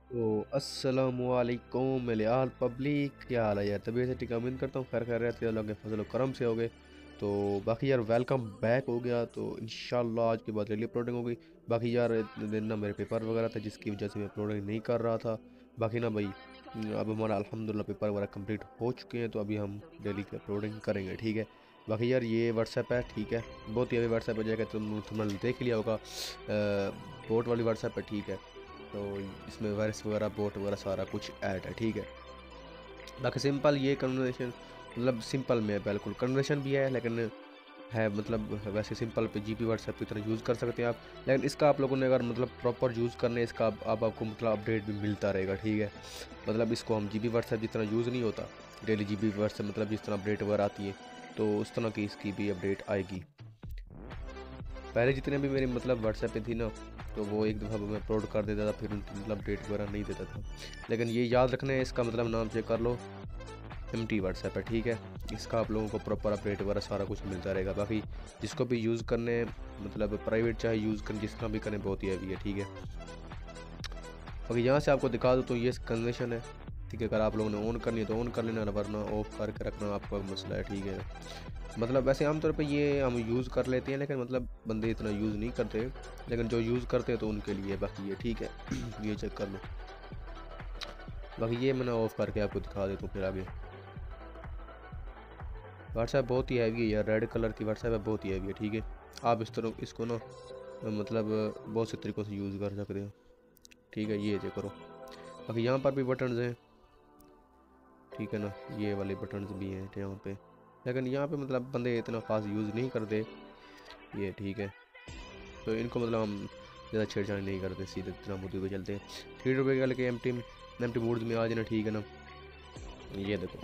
तो अस्सलामुअलैकुम मेरे आल पब्लिक, क्या हाल है यार? तबीयत से ठीक उम्मीद करता हूँ खैर खैरियत से लोग फजल करम से हो गए। तो बाकी यार वेलकम बैक हो गया। तो इंशाल्लाह आज के बाद डेली अपलोडिंग होगी। बाकी यार इतने दिन ना मेरे पेपर वगैरह थे जिसकी वजह से मैं अपलोडिंग नहीं कर रहा था। बाकी ना भाई अब हमारा अल्हम्दुलिल्लाह पेपर वगैरह कंप्लीट हो चुके हैं, तो अभी हम डेली की अपलोडिंग करेंगे, ठीक है। बाकी यार ये व्हाट्सएप है, ठीक है। बहुत ही अभी व्हाट्सएप हो जाएगा, तुमने देख लिया होगा, बोट वाली व्हाट्सएप है, ठीक है। तो इसमें वायरस वगैरह बोट वगैरह सारा कुछ ऐड है, ठीक है। बाकी सिंपल ये कन्वर्सेशन मतलब सिंपल में है, बिल्कुल कन्वर्सेशन भी है लेकिन है मतलब वैसे सिंपल पे जीपी व्हाट्सएप की तरह यूज़ कर सकते हैं आप। लेकिन इसका आप लोगों ने अगर मतलब प्रॉपर यूज़ करने इसका अब आपको मतलब अपडेट भी मिलता रहेगा, ठीक है। मतलब इसको हम जीपी व्हाट्सएप जितना यूज़ नहीं होता डेली जीपी व्हाट्सएप, मतलब जिस तरह अपडेट वगैरह आती है तो उस तरह की इसकी भी अपडेट आएगी। पहले जितने भी मेरे मतलब व्हाट्सएप पे थी ना, तो वो एक दफ़ा मैं अपलोड कर देता था, फिर उनकी मतलब अपडेट वगैरह नहीं देता था। लेकिन ये याद रखना है, इसका मतलब नाम चेक कर लो, एमटी व्हाट्सएप है, ठीक है। इसका आप लोगों को प्रॉपर अपडेट वगैरह सारा कुछ मिलता रहेगा। बाकी जिसको भी यूज़ करने मतलब प्राइवेट चाहे यूज़ करें जिस तरह भी करें, बहुत ही हैवी है, ठीक है। बाकी यहाँ से आपको दिखा दूँ तो ये कन्वेंशन है, ठीक है। अगर आप लोगों ने ऑन करनी है तो ऑन कर लेना, वरना ऑफ करके रखना आपका मसला है, ठीक है। मतलब वैसे आमतौर पे ये हम यूज़ कर लेते हैं लेकिन मतलब बंदे इतना यूज़ नहीं करते, लेकिन जो यूज़ करते हैं तो उनके लिए बाकी ये ठीक है। ये चेक कर लो। बाकी ये मैंने ऑफ करके आपको दिखा देता हूँ फिर आगे। व्हाट्सएप बहुत ही हैवी है यार, रेड कलर की व्हाट्सएप है, बहुत ही हैवी है, ठीक है। आप इस तरह इसको ना मतलब बहुत से तरीक़ों से यूज़ कर सकते हो, ठीक है। ये चेक करो। बाकी यहाँ पर भी बटन्स हैं, ठीक है ना। ये वाले बटन्स भी हैं यहाँ पे, लेकिन यहाँ पे मतलब बंदे इतना ख़ास यूज़ नहीं करते, ये ठीक है। तो इनको मतलब हम ज़्यादा छेड़छाड़ नहीं करते, सीधे इतना मुद्दे पे चलते हैं। 3 रुपये का लेके एम टी मूड्स में आ जाना, ठीक है ना। ये देखो।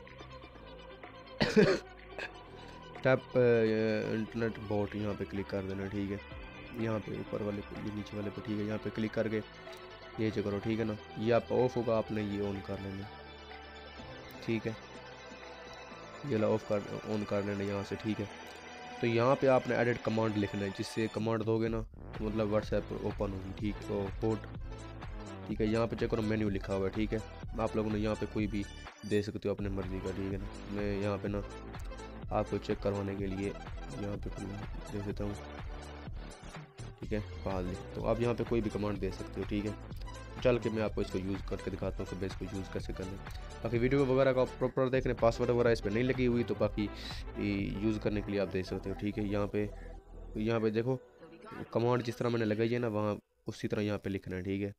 टैप इंटरनेट बोट, यहाँ पे क्लिक कर देना, ठीक है। यहाँ पे ऊपर वाले पे, ये नीचे वाले पे, ठीक है। यहाँ पे क्लिक करके ये चेक करो, ठीक है ना। ये आप ऑफ होगा, आपने ये ऑन कर लेना, ठीक है। ये ला ऑफ कर ऑन कर लेना यहाँ से, ठीक है। तो यहाँ पे आपने एडिट कमांड लिखना है, जिससे कमांड दोगे ना तो मतलब व्हाट्सएप ओपन होगी, ठीक है। तो बोट, ठीक है। यहाँ पे चेक करो मेन्यू लिखा हुआ है, ठीक है। आप लोगों ने यहाँ पे कोई भी दे सकते हो अपने मर्ज़ी का, ठीक है ना। मैं यहाँ पे ना आपको चेक करवाने के लिए यहाँ पे कोई दे देता हूँ, ठीक है। फाल तो आप यहाँ पे कोई भी कमांड दे सकते हो, ठीक है। चल के मैं आपको इसको यूज़ करके दिखाता हूँ कि मैं इसको यूज़ कैसे करना है। बाकी वीडियो वगैरह का प्रॉपर देखने, पासवर्ड वगैरह इस पर नहीं लगी हुई, तो बाकी यूज़ करने के लिए आप देख सकते हो, ठीक है। यहाँ पे देखो कमांड जिस तरह मैंने लगाई है ना, वहाँ उसी तरह यहाँ पे लिखना है, ठीक है।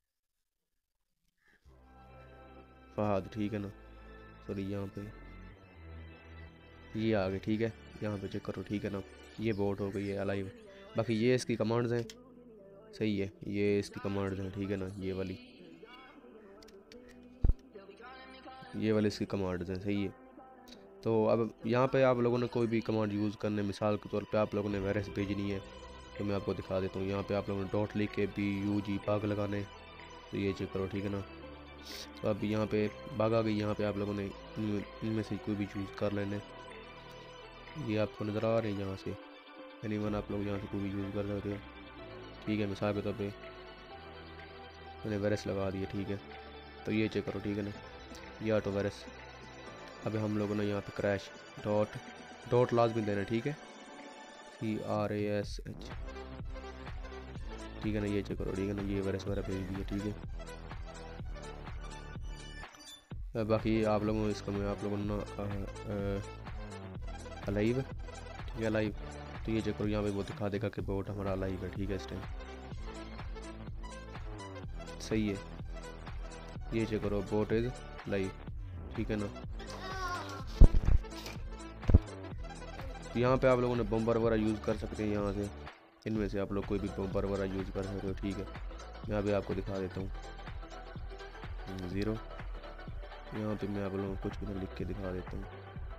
फहद, ठीक है ना। सॉरी, यहाँ पे ये आ गए, ठीक है। यहाँ पे चेक करो, ठीक है ना। ये बोट हो गई है अलाइव। बाकी ये इसकी कमांड्स हैं, सही है। ये इसकी कमांड्स हैं, ठीक है ना। ये वाली इसकी कमांड्स हैं, सही है। तो अब यहाँ पे आप लोगों ने कोई भी कमांड यूज़ करने, मिसाल के तौर पे आप लोगों ने वायरस भेजनी है, तो मैं आपको दिखा देता हूँ। यहाँ पे आप लोगों ने डॉट लिख के BUG बाग लगाने, तो ये चेक करो, ठीक है ना। तो अब यहाँ पे बाग आ गई। यहाँ पे आप लोगों ने इनमें से कोई भी चूज़ कर लेने, ये आपको नज़र आ रहे हैं यहाँ से। एनीवन आप लोग यहाँ से कोई भी यूज़ कर सकते हो, ठीक है। मिसाल के तौर पे मैंने वायरस लगा दिया, ठीक है। तो ये चेक करो, ठीक है ना। ये ऑटो वायरस। अभी हम लोगों ने यहाँ पे क्रैश डॉट लाजमी देना, ठीक है। CRASH, ठीक है ना। ये चेक करो, ठीक है ना। ये वायरस वगैरह भेज दिया, ठीक है। बाकी आप लोगों इसका मैं आप लोगों ने अलाइव, ठीक है, अलाइव। तो ये चेक करो, यहाँ पे वो दिखा देगा कि बोट हमारा अलाइव है, ठीक है। इस टाइम सही है। ये चेक करो, बोट इज़ लाइव, ठीक है ना। तो यहाँ पे आप लोगों ने बम्पर वगैरह यूज़ कर सकते हैं, यहाँ से इनमें से आप लोग कोई भी बम्पर वगैरह यूज़ कर सकते हो, ठीक है। मैं अभी आपको दिखा देता हूँ। 0, यहाँ पे मैं आप लोगों को कुछ भी लिख के दिखा देता हूँ।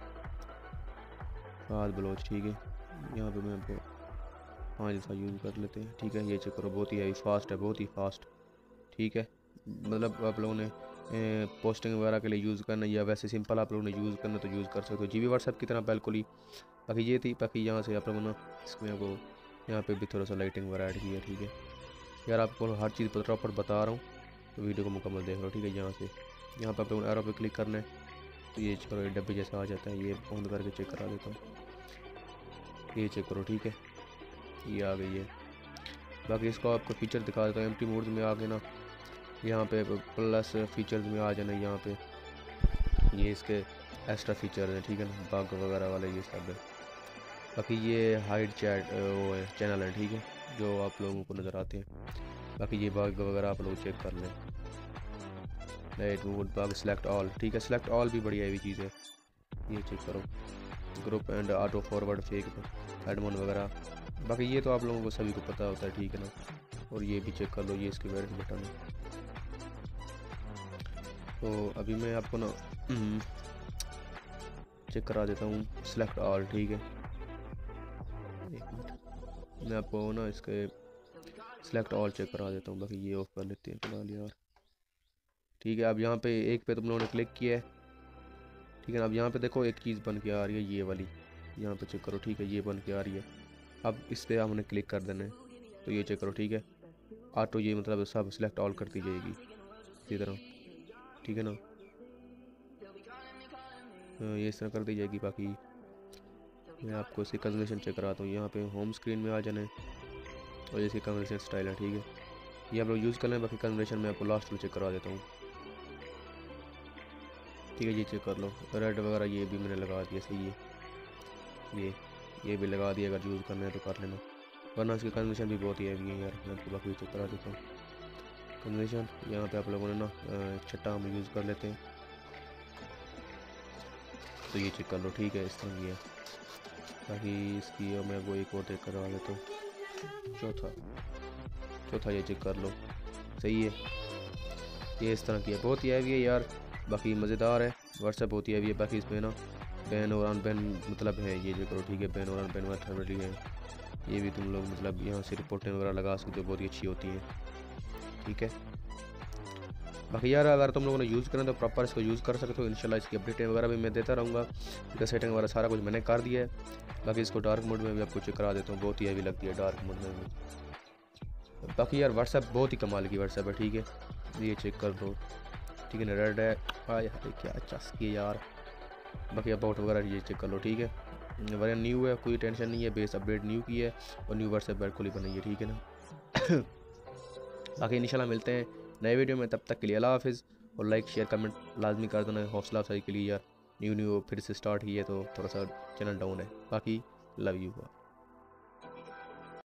फाल बलोच, ठीक है। यहाँ पे मैं आपको 5 जैसा यूज़ कर लेते हैं, ठीक है। ये चेक करो, बहुत ही फास्ट है, बहुत ही फास्ट, ठीक है। मतलब आप लोगों ने पोस्टिंग वगैरह के लिए यूज़ करना, या वैसे सिंपल आप लोगों ने यूज़ करना तो यूज़ कर सकते हो, जीबी व्हाट्सएप की तरह बिल्कुल ही। बाकी ये थी। बाकी यहाँ से आप लोगों ने इसमें आपको यहाँ पे भी थोड़ा सा लाइटिंग वगैरह ऐड किया, ठीक है। यार आपको हर चीज़ प्रॉपर बता रहा हूँ, तो वीडियो को मुकम्मल देख लो, ठीक है। यहाँ पर अपने एरो पे क्लिक करना है, तो ये करो, ये डब्बे जैसा आ जाता है। ये बंद करके चेक करा देता हूँ, ये चेक करो, ठीक है, ये आ गई है। बाकी इसको आपको फीचर दिखा देता हूँ। एम्प्टी मोड में आके ना यहाँ पे प्लस फीचर्स में आ जाना, यहाँ पे ये इसके एक्स्ट्रा फीचर हैं, ठीक है ना, बग वगैरह वाले ये सब है। बाकी ये हाइड चैट वो है चैनल है, ठीक है, जो आप लोगों को नज़र आते हैं। बाकी ये बग वगैरह आप लोग चेक कर लें। Light mode bug select all, ठीक है, सेलेक्ट ऑल भी बढ़िया भी चीज़ है, ये चेक करो। Group and auto forward fake एडमोन वगैरह, बाकी ये तो आप लोगों को सभी को पता होता है, ठीक है ना। और ये भी चेक कर लो, ये इसकी वेरिएंट बटन है। तो अभी मैं आपको ना चेक करा देता हूँ सेलेक्ट ऑल, ठीक है। एक मिनट, मैं आपको ना इसके सेलेक्ट ऑल चेक करा देता हूँ। बाकी ये ऑफ कर लेते हैं फिलहाल यार, ठीक है। अब यहाँ पे एक पे तुम लोगों ने क्लिक किया है, ठीक है ना। अब यहाँ पे देखो एक चीज़ बन के आ रही है, ये वाली, यहाँ पे चेक करो, ठीक है, ये बन के आ रही है। अब इस पर हमने क्लिक कर देना है, तो ये चेक करो, ठीक है, ऑटो ये मतलब सब सिलेक्ट ऑल करती जाएगी इसी तरह, ठीक है ना। ये इस तरह कर दी जाएगी। बाकी मैं आपको इसकी कन्वर्सेशन चेक कराता हूँ। यहाँ पे होम स्क्रीन में आ जाना है, और इसकी कन्वर्सेशन स्टाइल है, ठीक है, ये आप लोग यूज़ कर लें। बाकी कन्वर्सेशन मैं आपको लास्ट में चेक करवा देता हूँ, ठीक है, ये चेक कर लो। रेड वगैरह ये भी मैंने लगा दिया, सही है, ये भी लगा दिया। अगर यूज़ करना है तो कर लेना, वरना इसकी कन्वर्सेशन भी बहुत ही हैवी है यार। मैं आपको बाकी चेक करा देता हूँ कन्वर्सेशन। यहाँ पे आप लोगों ने ना छठा हम यूज़ कर लेते हैं, तो ये चेक कर लो, ठीक है, इस तरह की है। बाकी इसकी मैं वो एक और चेक करवा लेता हूँ, चौथा ये चेक कर लो, सही है, ये इस तरह की है, बहुत ही हैवी है यार। बाकी मज़ेदार है, व्हाट्सएप बहुत ही हैवी है। बाकी इसमें ना बैन और अनबैन मतलब है, ये जो करो, ठीक है, बैन और अनबैन वाली है, ये भी तुम लोग मतलब यहाँ से रिपोर्टें वगैरह लगा सकते हो, बहुत ही अच्छी होती हैं, ठीक है। बाकी यार अगर तुम लोगों ने यूज़ करना तो प्रॉपर इसको यूज़ कर सकते हो। इंशाल्लाह इसकी अपडेटें वगैरह भी मैं देता रहूँगा, इसका सेटिंग वगैरह सारा कुछ मैंने कर दिया है। बाकी इसको डार्क मोड में भी आपको चेक करा देता हूँ, बहुत ही हैवी लगती है डार्क मोड में भी। बाकी यार व्हाट्सएप बहुत ही कमाल की व्हाट्सएप है, ठीक है, ये चेक कर दो, ठीक है ना। रेड है, हाय हाय क्या चस्की यार। बाकी अबाउट वगैरह ये चेक कर लो, ठीक है, वेरिएंट न्यू है, कोई टेंशन नहीं है, बेस अपडेट न्यू की है और न्यू व्हाट्सएप बिल्कुल ही बनाई है, ठीक है ना। बाकी इंशाल्लाह मिलते हैं नए वीडियो में, तब तक के लिए अल्लाह हाफिज़। और लाइक शेयर कमेंट लाजमी कर देना, हौसला अफजाई के लिए यार। न्यू फिर से स्टार्ट की है तो थोड़ा सा चैनल डाउन है। बाकी लव यू।